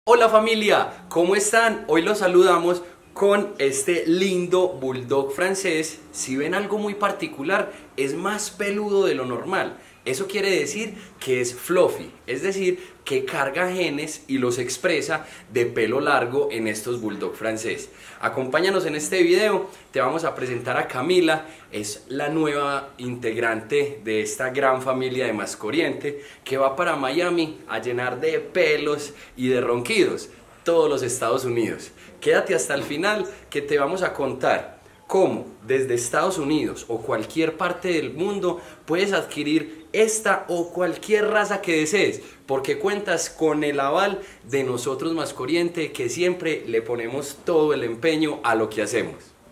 Hola familia, ¿cómo están? Hoy los saludamos con este lindo bulldog francés. Si ven algo muy particular, es más peludo de lo normal. Eso quiere decir que es fluffy, es decir, que carga genes y los expresa de pelo largo en estos bulldog francés. Acompáñanos en este video, te vamos a presentar a Camila, es la nueva integrante de esta gran familia de Mascoriente que va para Miami a llenar de pelos y de ronquidos todos los Estados Unidos. Quédate hasta el final que te vamos a contar cómo desde Estados Unidos o cualquier parte del mundo puedes adquirir esta o cualquier raza que desees, porque cuentas con el aval de nosotros Mascoriente, que siempre le ponemos todo el empeño a lo que hacemos.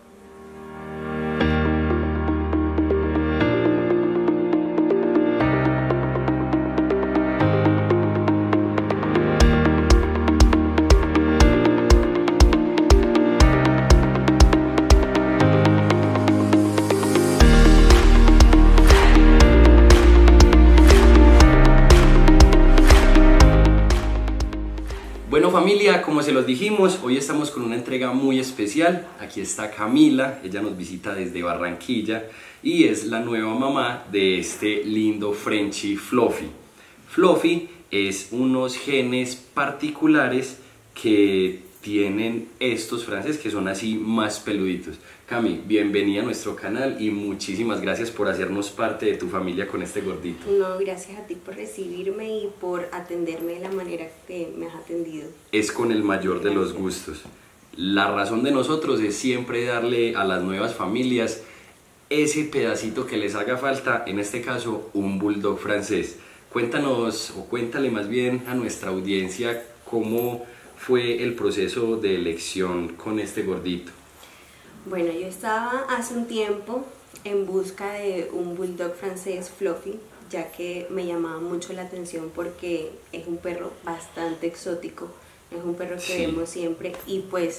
Bueno familia, como se los dijimos, hoy estamos con una entrega muy especial. Aquí está Camila, ella nos visita desde Barranquilla y es la nueva mamá de este lindo Frenchie Fluffy. Fluffy es unos genes particulares que tienen estos franceses que son así más peluditos. Cami, bienvenida a nuestro canal y muchísimas gracias por hacernos parte de tu familia con este gordito. No, gracias a ti por recibirme y por atenderme de la manera que me has atendido. Es con el mayor de los gustos. La razón de nosotros es siempre darle a las nuevas familias ese pedacito que les haga falta, en este caso un bulldog francés. Cuéntanos, o cuéntale más bien a nuestra audiencia cómo fue el proceso de elección con este gordito. Bueno, yo estaba hace un tiempo en busca de un bulldog francés fluffy, ya que me llamaba mucho la atención porque es un perro bastante exótico, es un perro que vemos siempre y pues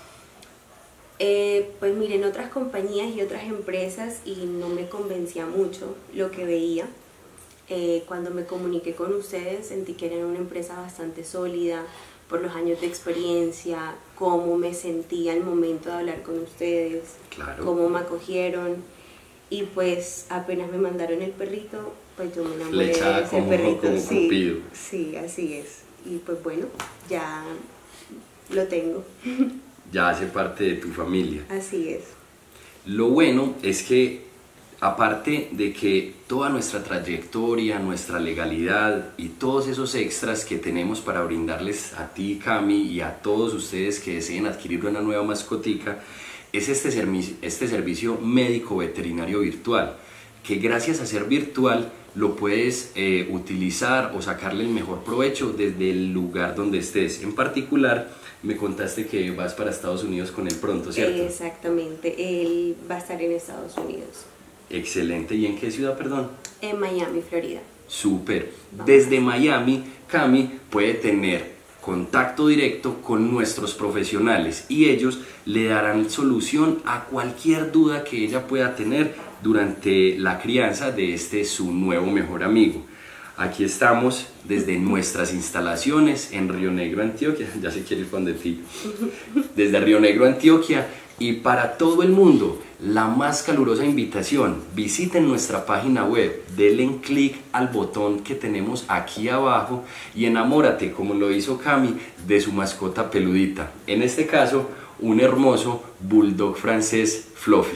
miren otras compañías y otras empresas y no me convencía mucho lo que veía. Cuando me comuniqué con ustedes sentí que eran una empresa bastante sólida por los años de experiencia, cómo me sentía al momento de hablar con ustedes, claro, cómo me acogieron y pues apenas me mandaron el perrito, pues yo me enamoré de ese perrito. Como sí, Cupido. sí, así es. Y pues bueno, ya lo tengo. Ya hace parte de tu familia. Así es. Lo bueno es que aparte de que toda nuestra trayectoria, nuestra legalidad y todos esos extras que tenemos para brindarles a ti, Cami, y a todos ustedes que deseen adquirir una nueva mascotica, es este servicio médico veterinario virtual, que gracias a ser virtual lo puedes utilizar o sacarle el mejor provecho desde el lugar donde estés. En particular, me contaste que vas para Estados Unidos con él pronto, ¿cierto? Exactamente, él va a estar en Estados Unidos. Excelente. ¿Y en qué ciudad, perdón? En Miami, Florida. Súper. Desde Miami, Cami puede tener contacto directo con nuestros profesionales y ellos le darán solución a cualquier duda que ella pueda tener durante la crianza de su nuevo mejor amigo. Aquí estamos desde nuestras instalaciones en Río Negro, Antioquia. Ya se quiere ir con de ti. Desde Río Negro, Antioquia. Y para todo el mundo, la más calurosa invitación, visiten nuestra página web, denle clic al botón que tenemos aquí abajo y enamórate, como lo hizo Cami, de su mascota peludita. En este caso, un hermoso bulldog francés fluffy.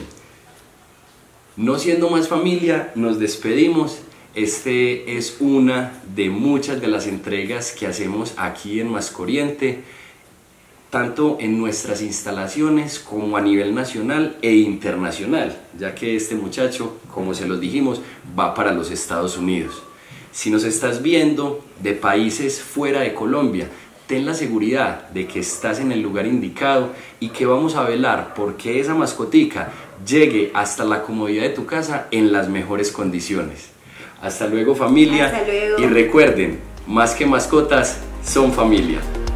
No siendo más familia, nos despedimos. Este es una de muchas de las entregas que hacemos aquí en Mascoriente, tanto en nuestras instalaciones como a nivel nacional e internacional, ya que este muchacho, como se los dijimos, va para los Estados Unidos. Si nos estás viendo de países fuera de Colombia, ten la seguridad de que estás en el lugar indicado y que vamos a velar porque esa mascotica llegue hasta la comodidad de tu casa en las mejores condiciones. Hasta luego familia. Hasta luego. Y recuerden, más que mascotas, son familia.